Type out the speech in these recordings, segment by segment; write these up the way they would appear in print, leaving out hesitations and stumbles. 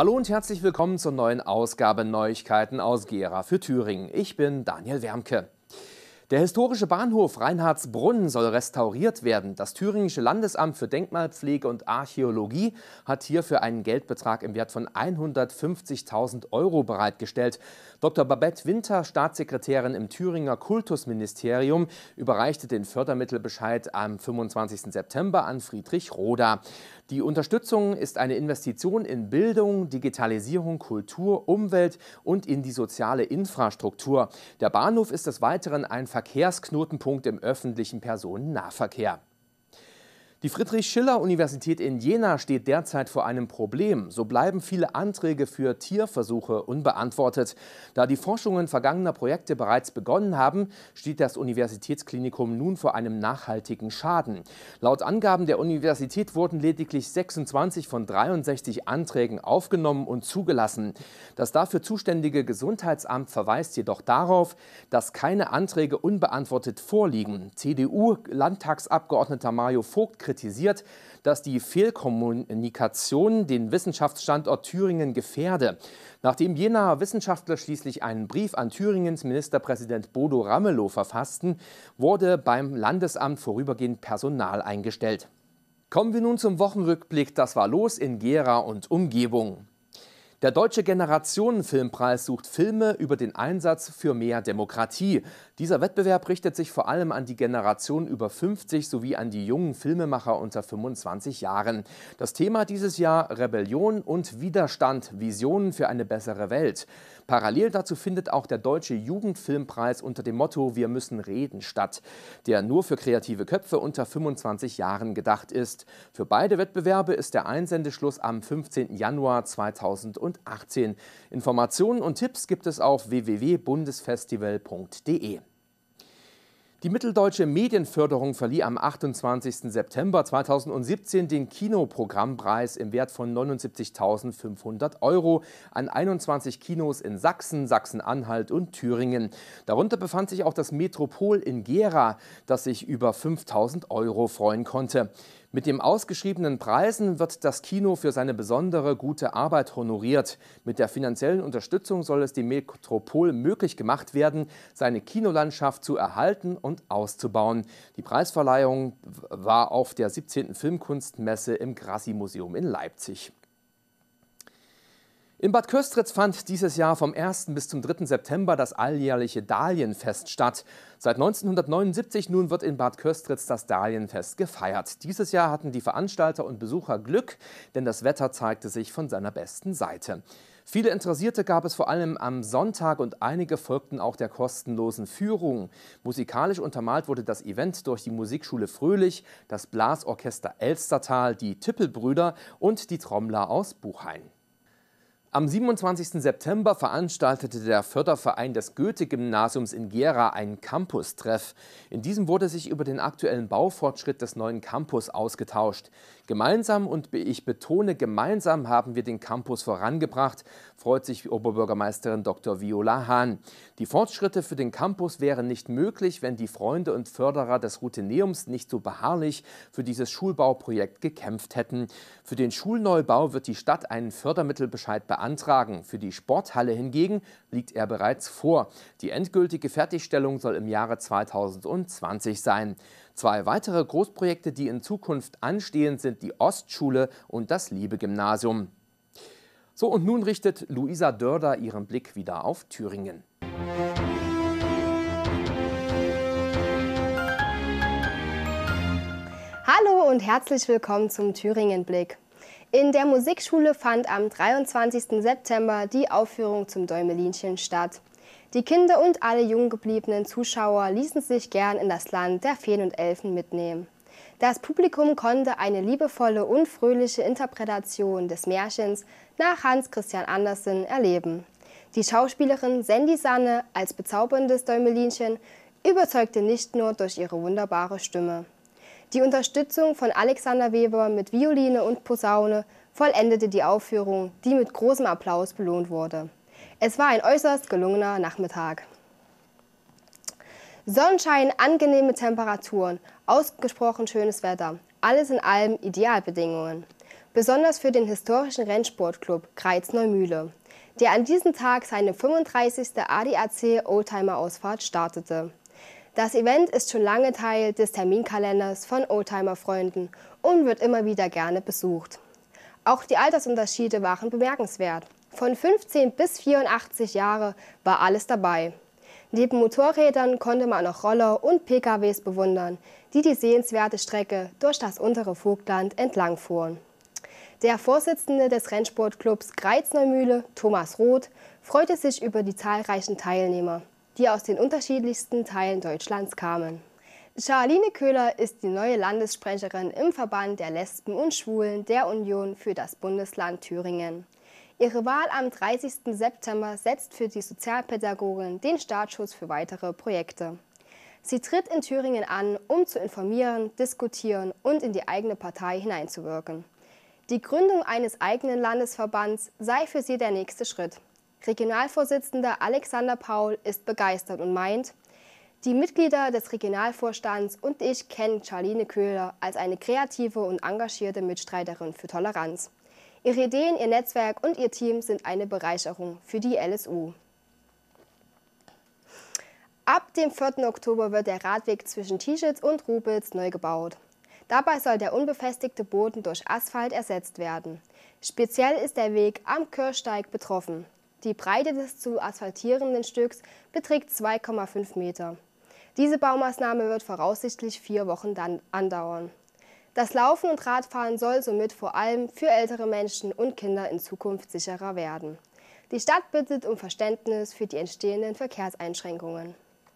Hallo und herzlich willkommen zur neuen Ausgabe Neuigkeiten aus Gera für Thüringen. Ich bin Daniel Wermke. Der historische Bahnhof Reinhardsbrunn soll restauriert werden. Das Thüringische Landesamt für Denkmalpflege und Archäologie hat hierfür einen Geldbetrag im Wert von 150.000 € bereitgestellt. Dr. Babette Winter, Staatssekretärin im Thüringer Kultusministerium, überreichte den Fördermittelbescheid am 25. September an Friedrich Roda. Die Unterstützung ist eine Investition in Bildung, Digitalisierung, Kultur, Umwelt und in die soziale Infrastruktur. Der Bahnhof ist des Weiteren ein Verkehrsknotenpunkt im öffentlichen Personennahverkehr. Die Friedrich-Schiller-Universität in Jena steht derzeit vor einem Problem. So bleiben viele Anträge für Tierversuche unbeantwortet. Da die Forschungen vergangener Projekte bereits begonnen haben, steht das Universitätsklinikum nun vor einem nachhaltigen Schaden. Laut Angaben der Universität wurden lediglich 26 von 63 Anträgen aufgenommen und zugelassen. Das dafür zuständige Gesundheitsamt verweist jedoch darauf, dass keine Anträge unbeantwortet vorliegen. CDU-Landtagsabgeordneter Mario Vogt kritisiert, dass die Fehlkommunikation den Wissenschaftsstandort Thüringen gefährde. Nachdem Jenaer Wissenschaftler schließlich einen Brief an Thüringens Ministerpräsident Bodo Ramelow verfassten, wurde beim Landesamt vorübergehend Personal eingestellt. Kommen wir nun zum Wochenrückblick. Das war los in Gera und Umgebung. Der Deutsche Generationenfilmpreis sucht Filme über den Einsatz für mehr Demokratie. Dieser Wettbewerb richtet sich vor allem an die Generation über 50 sowie an die jungen Filmemacher unter 25 Jahren. Das Thema dieses Jahr: Rebellion und Widerstand, Visionen für eine bessere Welt. Parallel dazu findet auch der Deutsche Jugendfilmpreis unter dem Motto Wir müssen reden statt, der nur für kreative Köpfe unter 25 Jahren gedacht ist. Für beide Wettbewerbe ist der Einsendeschluss am 15. Januar 2018. Informationen und Tipps gibt es auf www.bundesfestival.de. Die Mitteldeutsche Medienförderung verlieh am 28. September 2017 den Kinoprogrammpreis im Wert von 79.500 € an 21 Kinos in Sachsen, Sachsen-Anhalt und Thüringen. Darunter befand sich auch das Metropol in Gera, das sich über 5.000 € freuen konnte. Mit den ausgeschriebenen Preisen wird das Kino für seine besondere gute Arbeit honoriert. Mit der finanziellen Unterstützung soll es dem Metropol möglich gemacht werden, seine Kinolandschaft zu erhalten und auszubauen. Die Preisverleihung war auf der 17. Filmkunstmesse im Grassi-Museum in Leipzig. In Bad Köstritz fand dieses Jahr vom 1. bis zum 3. September das alljährliche Dahlienfest statt. Seit 1979 nun wird in Bad Köstritz das Dahlienfest gefeiert. Dieses Jahr hatten die Veranstalter und Besucher Glück, denn das Wetter zeigte sich von seiner besten Seite. Viele Interessierte gab es vor allem am Sonntag und einige folgten auch der kostenlosen Führung. Musikalisch untermalt wurde das Event durch die Musikschule Fröhlich, das Blasorchester Elstertal, die Tippelbrüder und die Trommler aus Buchhain. Am 27. September veranstaltete der Förderverein des Goethe-Gymnasiums in Gera einen Campus-Treff. In diesem wurde sich über den aktuellen Baufortschritt des neuen Campus ausgetauscht. Gemeinsam, und ich betone gemeinsam, haben wir den Campus vorangebracht, freut sich Oberbürgermeisterin Dr. Viola Hahn. Die Fortschritte für den Campus wären nicht möglich, wenn die Freunde und Förderer des Routineums nicht so beharrlich für dieses Schulbauprojekt gekämpft hätten. Für den Schulneubau wird die Stadt einen Fördermittelbescheid beantragen. Für die Sporthalle hingegen liegt er bereits vor. Die endgültige Fertigstellung soll im Jahre 2020 sein. Zwei weitere Großprojekte, die in Zukunft anstehen, sind die Ostschule und das Liebe-Gymnasium. So, und nun richtet Luisa Dörder ihren Blick wieder auf Thüringen. Hallo und herzlich willkommen zum Thüringen-Blick. In der Musikschule fand am 23. September die Aufführung zum Däumelinchen statt. Die Kinder und alle jung gebliebenen Zuschauer ließen sich gern in das Land der Feen und Elfen mitnehmen. Das Publikum konnte eine liebevolle und fröhliche Interpretation des Märchens nach Hans Christian Andersen erleben. Die Schauspielerin Sandy Sanne als bezauberndes Däumelinchen überzeugte nicht nur durch ihre wunderbare Stimme. Die Unterstützung von Alexander Weber mit Violine und Posaune vollendete die Aufführung, die mit großem Applaus belohnt wurde. Es war ein äußerst gelungener Nachmittag. Sonnenschein, angenehme Temperaturen, ausgesprochen schönes Wetter, alles in allem Idealbedingungen. Besonders für den historischen Rennsportclub Greiz-Neumühle, der an diesem Tag seine 35. ADAC Oldtimer-Ausfahrt startete. Das Event ist schon lange Teil des Terminkalenders von Oldtimer-Freunden und wird immer wieder gerne besucht. Auch die Altersunterschiede waren bemerkenswert. Von 15 bis 84 Jahre war alles dabei. Neben Motorrädern konnte man auch Roller und PKWs bewundern, die die sehenswerte Strecke durch das untere Vogtland entlang fuhren. Der Vorsitzende des Rennsportclubs Greiz-Neumühle, Thomas Roth, freute sich über die zahlreichen Teilnehmer, die aus den unterschiedlichsten Teilen Deutschlands kamen. Charline Köhler ist die neue Landessprecherin im Verband der Lesben und Schwulen der Union für das Bundesland Thüringen. Ihre Wahl am 30. September setzt für die Sozialpädagogin den Startschuss für weitere Projekte. Sie tritt in Thüringen an, um zu informieren, diskutieren und in die eigene Partei hineinzuwirken. Die Gründung eines eigenen Landesverbands sei für sie der nächste Schritt. Regionalvorsitzender Alexander Paul ist begeistert und meint, die Mitglieder des Regionalvorstands und ich kennen Charline Köhler als eine kreative und engagierte Mitstreiterin für Toleranz. Ihre Ideen, ihr Netzwerk und ihr Team sind eine Bereicherung für die LSU. Ab dem 4. Oktober wird der Radweg zwischen Tieschitz und Rubitz neu gebaut. Dabei soll der unbefestigte Boden durch Asphalt ersetzt werden. Speziell ist der Weg am Kirchsteig betroffen. Die Breite des zu asphaltierenden Stücks beträgt 2,5 Meter. Diese Baumaßnahme wird voraussichtlich 4 Wochen dann andauern. Das Laufen und Radfahren soll somit vor allem für ältere Menschen und Kinder in Zukunft sicherer werden. Die Stadt bittet um Verständnis für die entstehenden Verkehrseinschränkungen.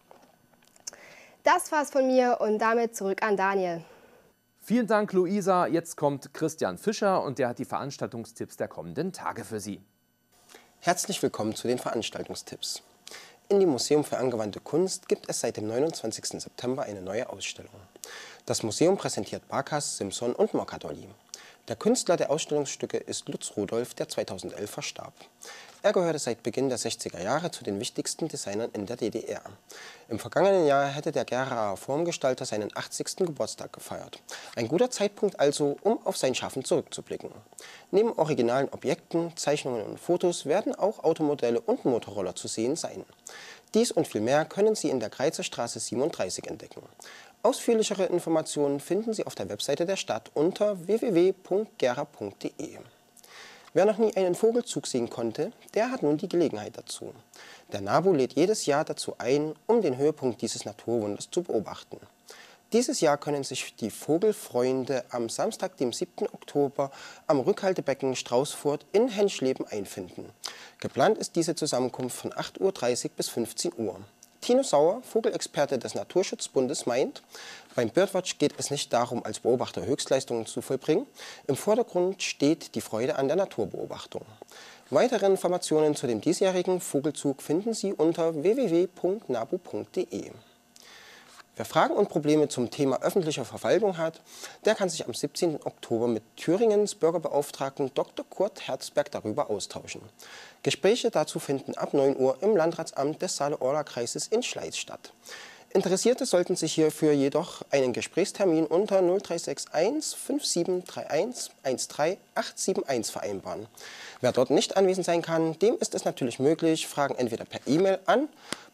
Das war's von mir und damit zurück an Daniel. Vielen Dank, Luisa. Jetzt kommt Christian Fischer und der hat die Veranstaltungstipps der kommenden Tage für Sie. Herzlich willkommen zu den Veranstaltungstipps. In dem Museum für angewandte Kunst gibt es seit dem 29. September eine neue Ausstellung. Das Museum präsentiert Barkas, Simson und Mokka-Dolly. Der Künstler der Ausstellungsstücke ist Lutz Rudolph, der 2011 verstarb. Er gehörte seit Beginn der 60er Jahre zu den wichtigsten Designern in der DDR. Im vergangenen Jahr hätte der Geraer Formgestalter seinen 80. Geburtstag gefeiert. Ein guter Zeitpunkt also, um auf sein Schaffen zurückzublicken. Neben originalen Objekten, Zeichnungen und Fotos werden auch Automodelle und Motorroller zu sehen sein. Dies und viel mehr können Sie in der Greizer Straße 37 entdecken. Ausführlichere Informationen finden Sie auf der Webseite der Stadt unter www.gera.de. Wer noch nie einen Vogelzug sehen konnte, der hat nun die Gelegenheit dazu. Der NABU lädt jedes Jahr dazu ein, um den Höhepunkt dieses Naturwunders zu beobachten. Dieses Jahr können sich die Vogelfreunde am Samstag, dem 7. Oktober, am Rückhaltebecken Straußfurt in Henschleben einfinden. Geplant ist diese Zusammenkunft von 8:30 Uhr bis 15 Uhr. Tino Sauer, Vogelexperte des Naturschutzbundes, meint, beim Birdwatch geht es nicht darum, als Beobachter Höchstleistungen zu vollbringen. Im Vordergrund steht die Freude an der Naturbeobachtung. Weitere Informationen zu dem diesjährigen Vogelzug finden Sie unter www.nabu.de. Wer Fragen und Probleme zum Thema öffentliche Verwaltung hat, der kann sich am 17. Oktober mit Thüringens Bürgerbeauftragten Dr. Kurt Herzberg darüber austauschen. Gespräche dazu finden ab 9 Uhr im Landratsamt des Saale-Orla-Kreises in Schleiz statt. Interessierte sollten sich hierfür jedoch einen Gesprächstermin unter 0361 5731 13871 vereinbaren. Wer dort nicht anwesend sein kann, dem ist es natürlich möglich, Fragen entweder per E-Mail an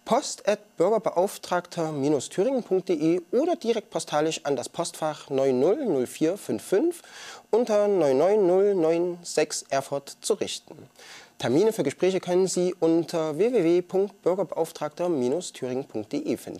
post@bürgerbeauftragter-thüringen.de oder direkt postalisch an das Postfach 900455 unter 99096 Erfurt zu richten. Termine für Gespräche können Sie unter www.bürgerbeauftragter-thüringen.de finden.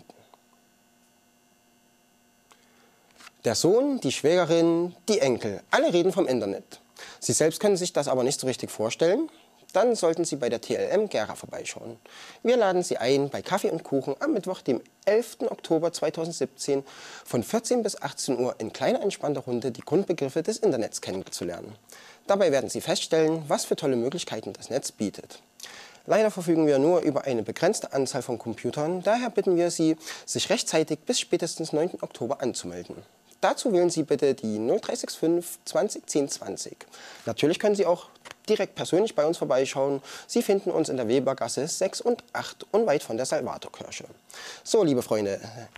Der Sohn, die Schwägerin, die Enkel, alle reden vom Internet. Sie selbst können sich das aber nicht so richtig vorstellen? Dann sollten Sie bei der TLM Gera vorbeischauen. Wir laden Sie ein bei Kaffee und Kuchen am Mittwoch, dem 11. Oktober 2017 von 14 bis 18 Uhr in kleiner entspannter Runde die Grundbegriffe des Internets kennenzulernen. Dabei werden Sie feststellen, was für tolle Möglichkeiten das Netz bietet. Leider verfügen wir nur über eine begrenzte Anzahl von Computern, daher bitten wir Sie, sich rechtzeitig bis spätestens 9. Oktober anzumelden. Dazu wählen Sie bitte die 0365 20 10 20. Natürlich können Sie auch direkt persönlich bei uns vorbeischauen. Sie finden uns in der Webergasse 6 und 8 unweit von der Salvatorkirche. So, liebe Freunde,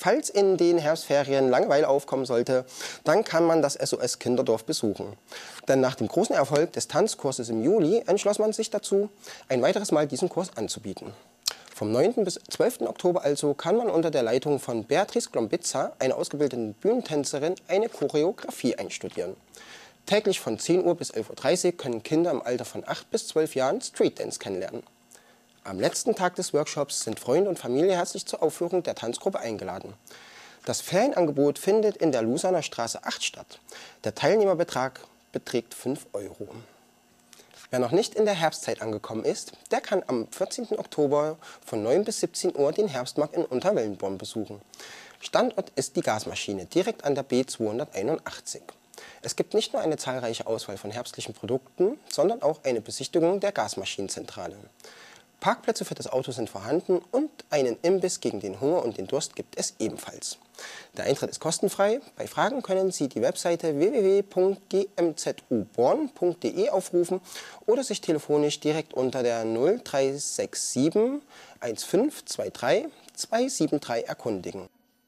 Falls in den Herbstferien Langeweile aufkommen sollte, dann kann man das SOS Kinderdorf besuchen. Denn nach dem großen Erfolg des Tanzkurses im Juli entschloss man sich dazu, ein weiteres Mal diesen Kurs anzubieten. Vom 9. bis 12. Oktober also kann man unter der Leitung von Beatrice Glombitza, einer ausgebildeten Bühnentänzerin, eine Choreografie einstudieren. Täglich von 10 Uhr bis 11:30 Uhr können Kinder im Alter von 8 bis 12 Jahren Streetdance kennenlernen. Am letzten Tag des Workshops sind Freunde und Familie herzlich zur Aufführung der Tanzgruppe eingeladen. Das Ferienangebot findet in der Lusaner Straße 8 statt. Der Teilnehmerbetrag beträgt 5 €. Wer noch nicht in der Herbstzeit angekommen ist, der kann am 14. Oktober von 9 bis 17 Uhr den Herbstmarkt in Unterwellenborn besuchen. Standort ist die Gasmaschine direkt an der B281. Es gibt nicht nur eine zahlreiche Auswahl von herbstlichen Produkten, sondern auch eine Besichtigung der Gasmaschinenzentrale. Parkplätze für das Auto sind vorhanden und einen Imbiss gegen den Hunger und den Durst gibt es ebenfalls. Der Eintritt ist kostenfrei. Bei Fragen können Sie die Webseite www.gmzuborn.de aufrufen oder sich telefonisch direkt unter der 0367 1523 273 erkundigen.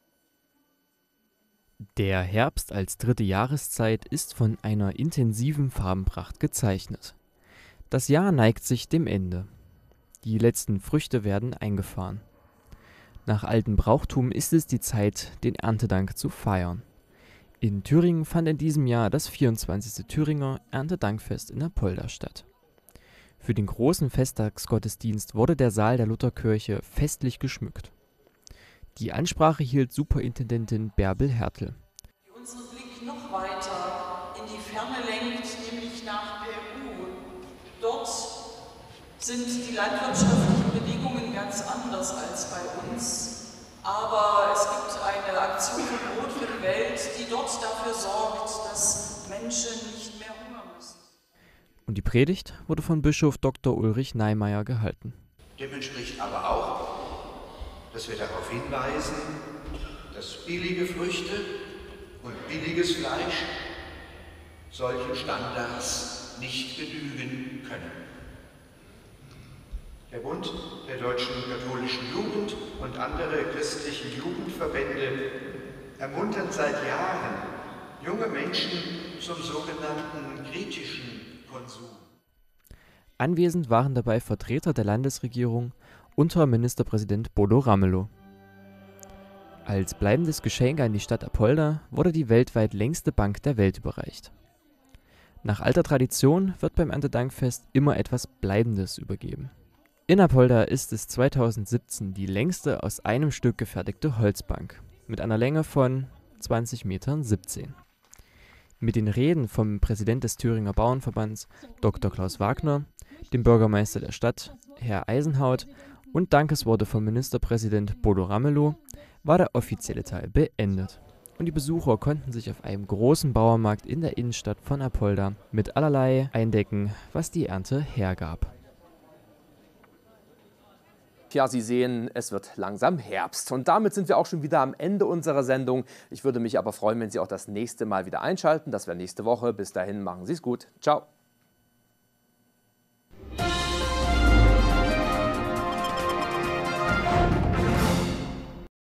Der Herbst als dritte Jahreszeit ist von einer intensiven Farbenpracht gezeichnet. Das Jahr neigt sich dem Ende. Die letzten Früchte werden eingefahren. Nach altem Brauchtum ist es die Zeit, den Erntedank zu feiern. In Thüringen fand in diesem Jahr das 24. Thüringer Erntedankfest in Apolda statt. Für den großen Festtagsgottesdienst wurde der Saal der Lutherkirche festlich geschmückt. Die Ansprache hielt Superintendentin Bärbel Hertel. Die unseren Blick noch weiter in die Ferne lenkt, nämlich nach Peru. Dort sind die landwirtschaftlichen Bedingungen ganz anders als bei uns. Aber es gibt eine Aktion von Brot für die Welt, die dort dafür sorgt, dass Menschen nicht mehr hungern müssen. Und die Predigt wurde von Bischof Dr. Ulrich Neimeyer gehalten. Dem entspricht aber auch, dass wir darauf hinweisen, dass billige Früchte und billiges Fleisch solchen Standards nicht genügen können. Der Bund der Deutschen Katholischen Jugend und andere christliche Jugendverbände ermuntern seit Jahren junge Menschen zum sogenannten kritischen Konsum. Anwesend waren dabei Vertreter der Landesregierung unter Ministerpräsident Bodo Ramelow. Als bleibendes Geschenk an die Stadt Apolda wurde die weltweit längste Bank der Welt überreicht. Nach alter Tradition wird beim Erntedankfest immer etwas Bleibendes übergeben. In Apolda ist es 2017 die längste aus einem Stück gefertigte Holzbank mit einer Länge von 20,17 Metern. Mit den Reden vom Präsident des Thüringer Bauernverbands Dr. Klaus Wagner, dem Bürgermeister der Stadt, Herr Eisenhaut, und Dankesworte vom Ministerpräsident Bodo Ramelow war der offizielle Teil beendet. Und die Besucher konnten sich auf einem großen Bauernmarkt in der Innenstadt von Apolda mit allerlei eindecken, was die Ernte hergab. Ja, Sie sehen, es wird langsam Herbst. Und damit sind wir auch schon wieder am Ende unserer Sendung. Ich würde mich aber freuen, wenn Sie auch das nächste Mal wieder einschalten. Das wäre nächste Woche. Bis dahin, machen Sie es gut. Ciao.